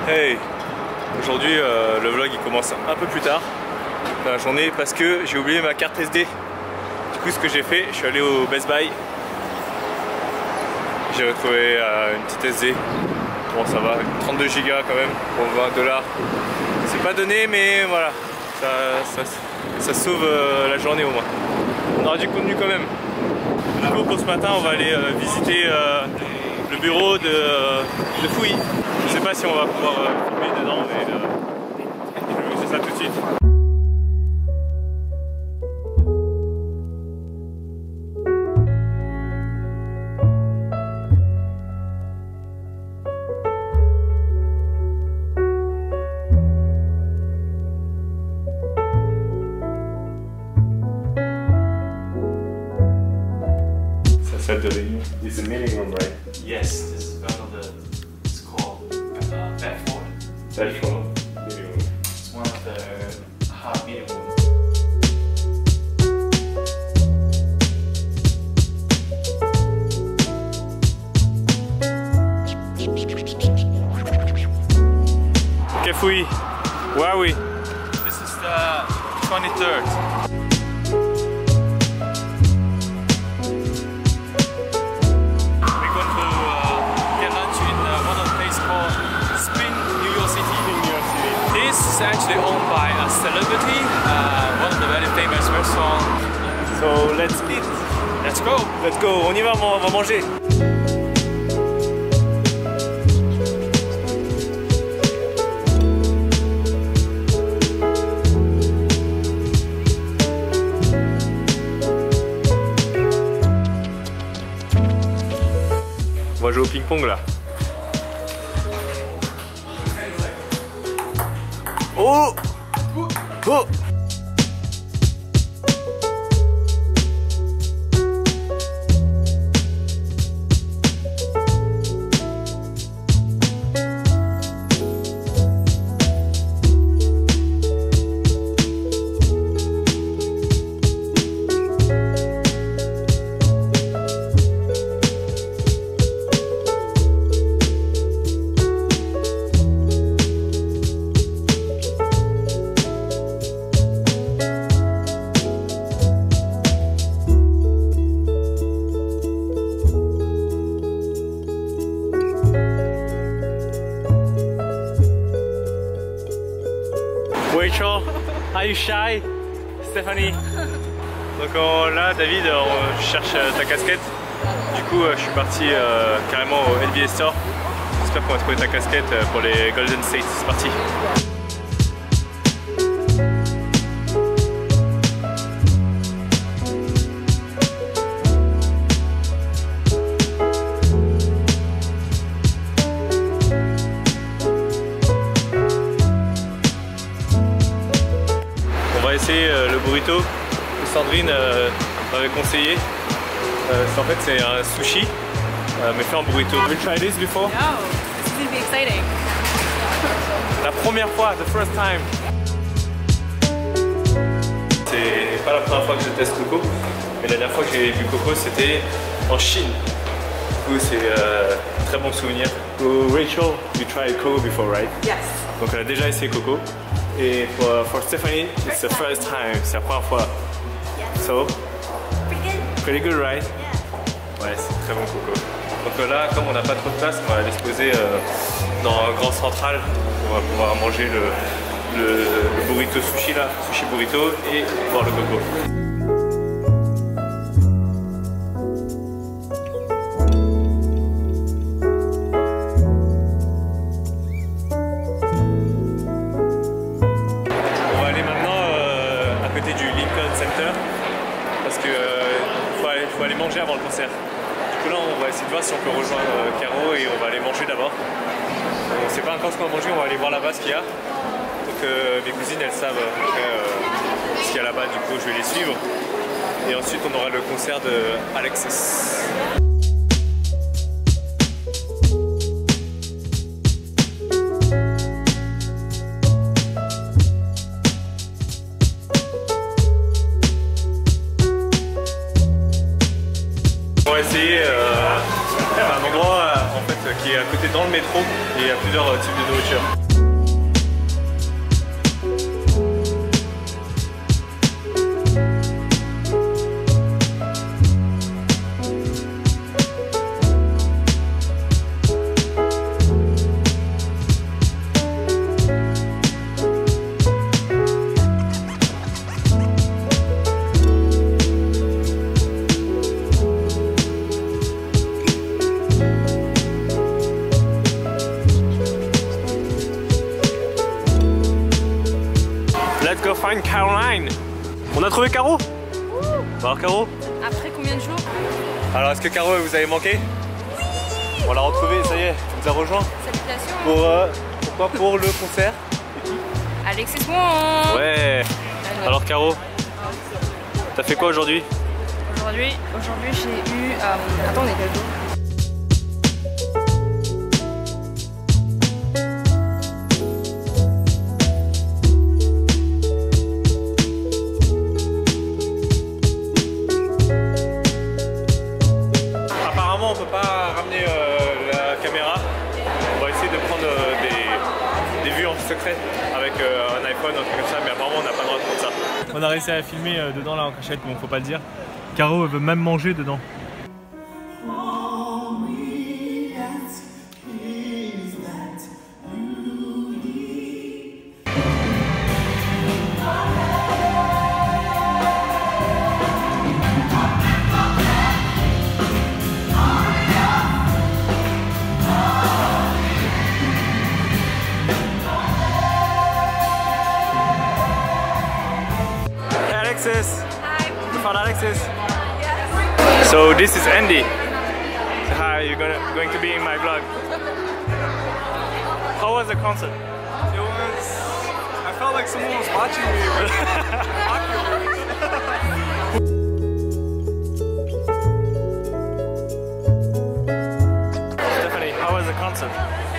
Hey, aujourd'hui le vlog il commence un peu plus tard dans la journée parce que j'ai oublié ma carte SD. Du coup ce que j'ai fait, je suis allé au Best Buy. J'ai retrouvé une petite SD. Bon ça va, 32 Go quand même pour 20$. C'est pas donné mais voilà, ça sauve la journée au moins. On aura du contenu quand même. Du coup pour ce matin on va aller visiter le bureau de Fouilly. Je sais pas si on va pouvoir filmer dedans mais je vais vous dire ça tout de suite. Salle de réunion. It's a meeting room, right? Yes, this is one of the. It's called Bedford. Bedford meeting room. It's one of the hard meeting rooms. Ok Fouilly, where are we? This is the 23rd. We're going to get lunch in one of the places called Spring, New York City. This is actually owned by a celebrity, one of the very famous restaurants. So let's eat. Let's go! Let's go, on y va, on va manger. On va jouer au ping-pong là. Oh! Oh! Rachel, are you shy? Stéphanie. Donc là, David, on cherche ta casquette. Du coup, je suis parti carrément au NBA Store. J'espère qu'on va trouver ta casquette pour les Golden State. C'est parti. On va essayer le burrito que Sandrine m'avait conseillé. En fait c'est un sushi mais fait en burrito. Have you tried this before? No, this is gonna be exciting. La première fois, the first time. C'est pas la première fois que je teste Coco, mais la dernière fois que j'ai bu Coco c'était en Chine. Du coup c'est un très bon souvenir. So, Rachel, you tried Coco before, right? Yes. Donc elle a déjà essayé Coco. Et pour Stephanie, it's the first time, c'est la première fois. Yes. So, Pretty good. pretty good, right? Yeah. Ouais, c'est très bon Coco. Donc là, comme on n'a pas trop de place, on va aller se poser dans un grand central. On va pouvoir manger le burrito sushi là, sushi burrito, et boire le Coco. Du Lincoln Center parce que faut aller manger avant le concert. Du coup là on va essayer de voir si on peut rejoindre Caro et on va aller manger d'abord. On sait pas encore ce qu'on va manger, on va aller voir là-bas ce qu'il y a. Donc mes cousines elles savent ce qu'il y a là-bas, du coup je vais les suivre. Et ensuite on aura le concert de Alexis. On va essayer un endroit en fait qui est à côté dans le métro et il y a plusieurs types de nourriture. Let's go find Caroline. On a trouvé Caro. Alors Caro. Après combien de jours? Alors est-ce que Caro vous avez manqué? Oui. On l'a retrouvée, ça y est, elle nous a rejoint. Salutations. Pourquoi? Pour le concert. Alexis Bon. Ouais. Alors Caro, t'as fait quoi aujourd'hui? Aujourd'hui j'ai eu... Attends, on est quel jour? On peut pas ramener la caméra. On va essayer de prendre des vues en secret avec un iPhone, un truc comme ça, mais apparemment on n'a pas le droit de prendre ça. On a réussi à filmer dedans là en cachette, bon faut pas le dire. Caro veut même manger dedans. Alexis. Hi. We found Alexis. Yes. So this is Andy. Hi, you're going to be in my vlog. How was the concert? It was... I felt like someone was watching me. Stephanie, how was the concert?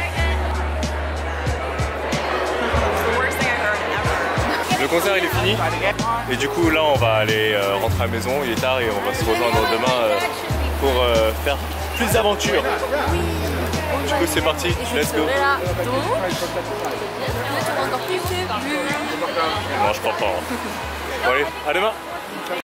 Le concert il est fini et du coup là on va aller rentrer à la maison, il est tard et on va se rejoindre demain pour faire plus d'aventures. Du coup c'est parti, let's go. Non je crois pas. Bon allez, à demain.